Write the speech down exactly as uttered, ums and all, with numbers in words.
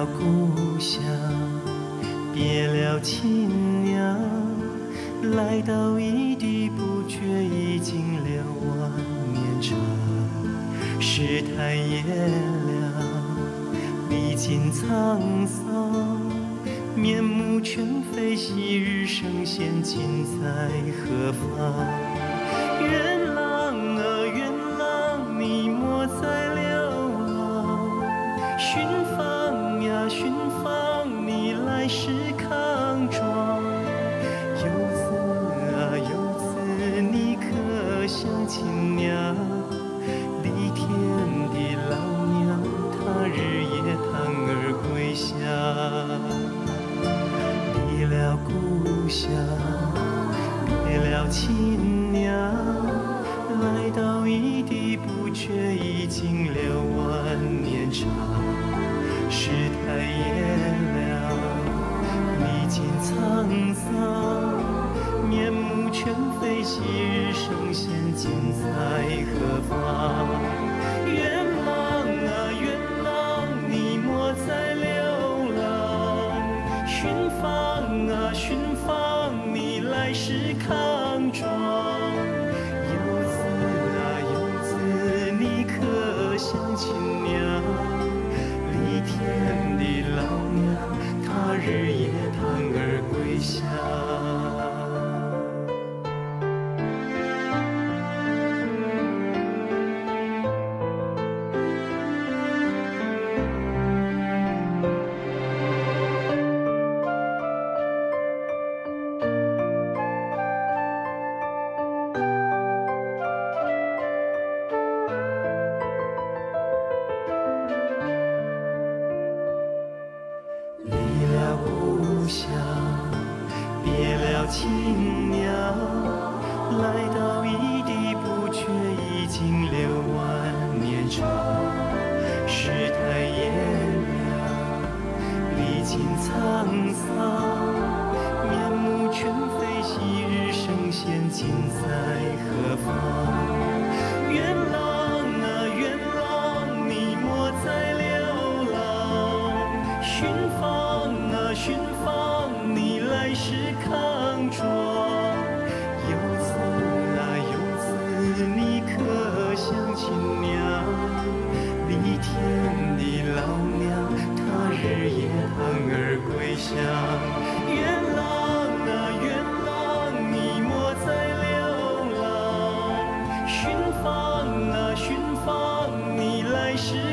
了故乡，别了亲娘，来到异地不觉已经六万年长。世态炎凉，历尽沧桑，面目全非，昔日圣贤今在何方？愿郎啊愿郎，你莫再流浪，寻访呀寻访，你来时康庄。游子啊游子，你可想亲娘？离天的老娘，她日夜堂而归乡。离了故乡，别了亲娘，来到异地不觉已经六万年长。世态炎凉，历尽沧桑，面目全非，昔日圣贤今在何方？愿郎啊愿郎，你莫再流浪，寻访啊寻访，你来时康庄。游子啊游子，你可想亲娘？离天的老娘，她日夜堂而归乡。故乡，别了亲娘，来到异地不觉已经六万年长。世态炎凉，历尽沧桑，面目全非，昔日圣贤今在何方？愿郎啊愿郎，你莫再流浪，寻访啊寻访，你来时康庄。游子啊游子，你可想亲娘？离天的老娘，她日夜堂而归乡。愿郎啊愿郎，你莫再流浪，寻访啊寻访，你来时